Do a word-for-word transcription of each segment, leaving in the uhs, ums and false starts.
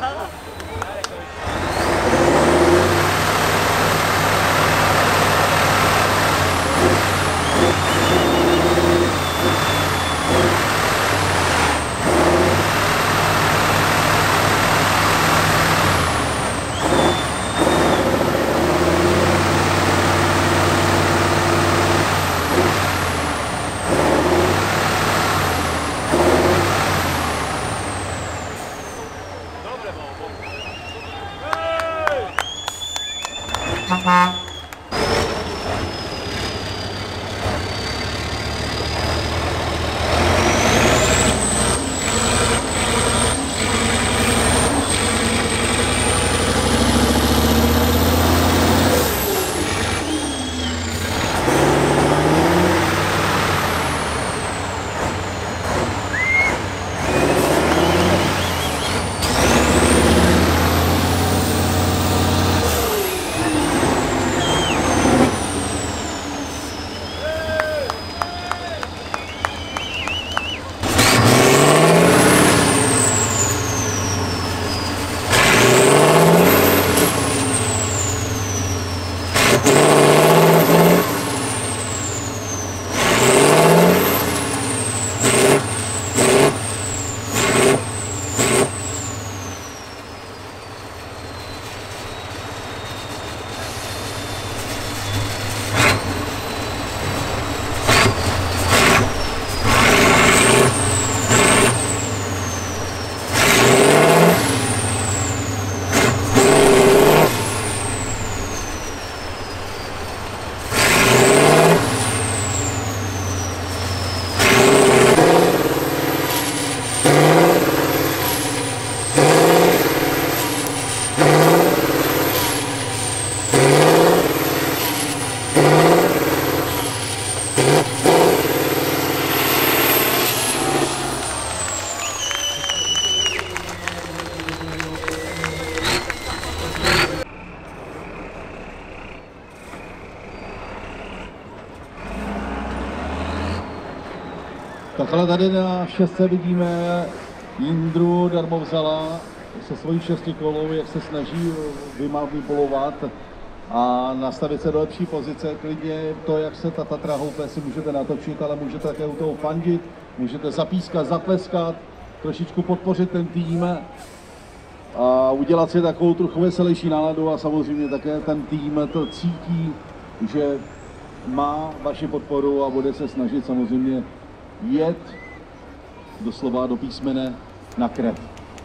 Takhle tady na šestce vidíme Jindru Darmovzala se svojí šestikolou, jak se snaží vymapolovat a nastavit se do lepší pozice. Klidně to, jak se ta Tatra houpe, si můžete natočit, ale můžete také u toho fandit, můžete zapískat, zatleskat, trošičku podpořit ten tým a udělat si takovou trochu veselější náladu a samozřejmě také ten tým to cítí, že má vaši podporu a bude se snažit samozřejmě jet doslova do písmene na krev.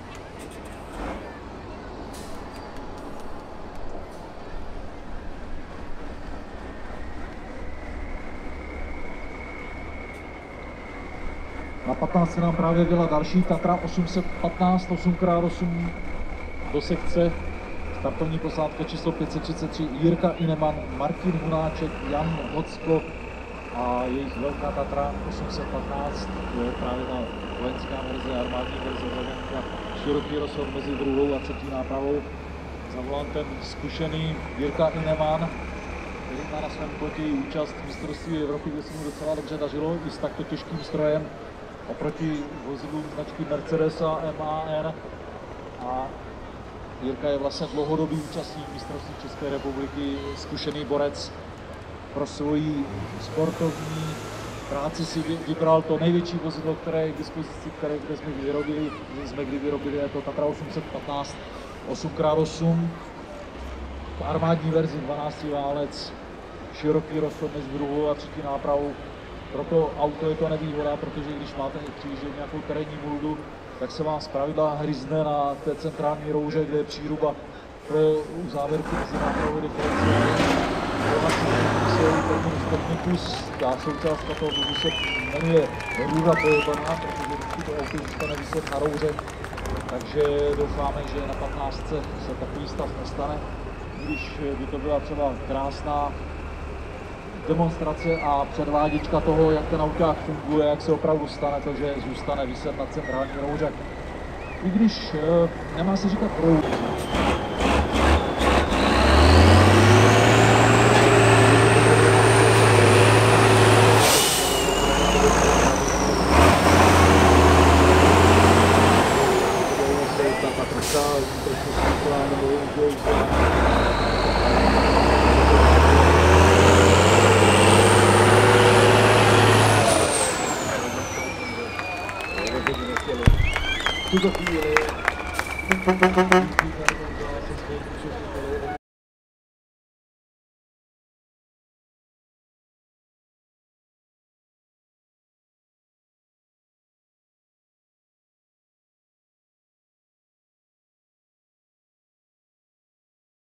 Na patnáct se nám právě dělá další Tatra osm set patnáct, osm krát osm do sekce. Startovní posádka číslo pět set třicet tři, Jirka Ineman, Martin Hunáček, Jan Hocko a jejich velká Tatra osm set patnáct, to je právě ta vojenská verze, armádní verze, široký rozhod mezi druhou a třetí nápravou. Za volantem zkušený Jirka Ineman, který má na svém kontě účast v mistrovství Evropy, kde se mu docela dobře dařilo i s takto těžkým strojem oproti vozidlům značky Mercedes a M A N. A Jirka je vlastně dlouhodobý účastník mistrovství České republiky, zkušený borec. Pro svoji sportovní práci si vybral to největší vozidlo, které je k dispozici, které kde jsme vyrobili, jsme kdy vyrobili, je to Tatra osm set patnáct osm krát osm, v armádní verzi dvanácti válec, široký rozchod mezi druhou a třetí nápravou. Pro to auto je to nevýhoda, protože když máte přijíždět nějakou terénní muldu, tak se vám zpravidla hryzne na té centrální rouře, kde je příruba pro závěrku mezi nápravou diferenciály. Technikus, ta součástka toho vozu se jmenuje růra pojebaná, protože vždycky to auto zůstane vyset na rouře, takže doufáme, že na patnáctce se takový stav nestane, když by to byla třeba krásná demonstrace a předváděčka toho, jak ten auták funguje, jak se opravdu stane to, že zůstane vyset na centrální rouře. I když nemá se říkat proud. trošku světla, nebo už v tuto chvíli